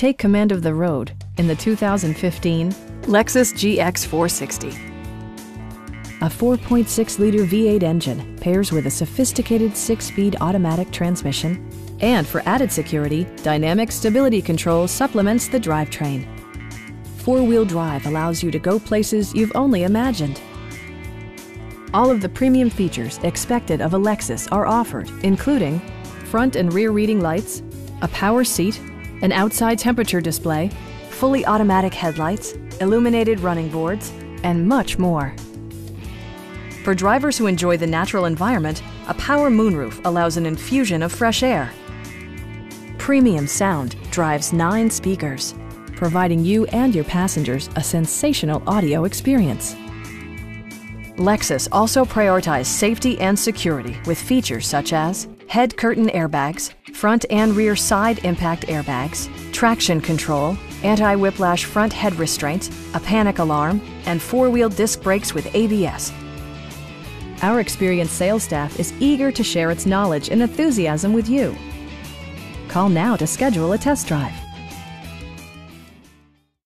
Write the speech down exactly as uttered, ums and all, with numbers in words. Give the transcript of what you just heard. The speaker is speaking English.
Take command of the road in the two thousand fifteen Lexus G X four sixty. A four point six liter V eight engine pairs with a sophisticated six-speed automatic transmission, and for added security, dynamic stability control supplements the drivetrain. Four-wheel drive allows you to go places you've only imagined. All of the premium features expected of a Lexus are offered, including front and rear reading lights, a power seat, an outside temperature display, fully automatic headlights, illuminated running boards, and much more. For drivers who enjoy the natural environment, a power moonroof allows an infusion of fresh air. Premium sound drives nine speakers, providing you and your passengers a sensational audio experience. Lexus also prioritized safety and security with features such as head curtain airbags, front and rear side impact airbags, traction control, anti-whiplash front head restraints, a panic alarm, and four-wheel disc brakes with A B S. Our experienced sales staff is eager to share its knowledge and enthusiasm with you. Call now to schedule a test drive.